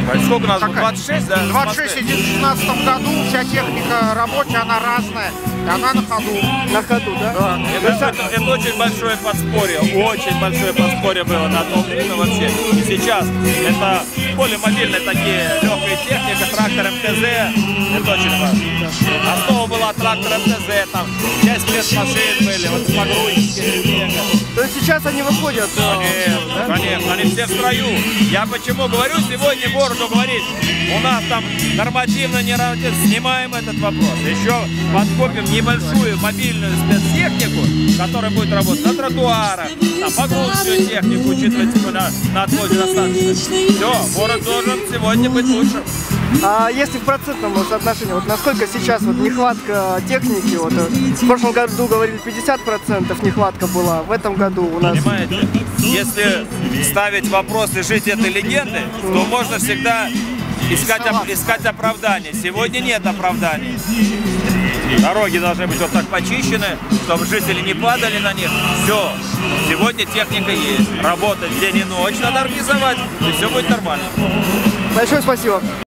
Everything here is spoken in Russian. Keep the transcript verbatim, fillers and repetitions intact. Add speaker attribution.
Speaker 1: Сколько у нас?
Speaker 2: Какая?
Speaker 1: двадцать шесть, да?
Speaker 2: двадцать шесть единиц в шестнадцатом году, вся техника рабочая, она разная, и она на ходу.
Speaker 3: На ходу, да?
Speaker 1: Да. Это, это, это очень большое подспорье, очень большое подспорье было на то время вообще. И сейчас это более мобильные такие легкая техника, трактор эм тэ зэ, это очень важно. Основа была трактор эм тэ зэ, там часть спецмашин были, вот погрузчики.
Speaker 3: То есть сейчас они выходят?
Speaker 1: Конечно,
Speaker 3: да?
Speaker 1: конечно, они все в строю. Я почему говорю, сегодня городу говорить, у нас там нормативно, не нормативно, снимаем этот вопрос. Еще подкопим небольшую мобильную спецтехнику, которая будет работать на тротуарах, там погрузочную технику, учитывая типа, на, на отвозе достаточно. Все, город должен сегодня быть лучше.
Speaker 3: А если в процентном соотношении, вот насколько сейчас вот нехватка техники, вот в прошлом году говорили пятьдесят процентов нехватка была, в этом году у нас...
Speaker 1: Понимаете, если ставить вопрос и жить этой легендой, то можно всегда искать, искать оправдание. Сегодня нет оправданий. Дороги должны быть вот так почищены, чтобы жители не падали на них. Все, сегодня техника есть. Работать день и ночь надо организовать, и все будет нормально.
Speaker 3: Большое спасибо.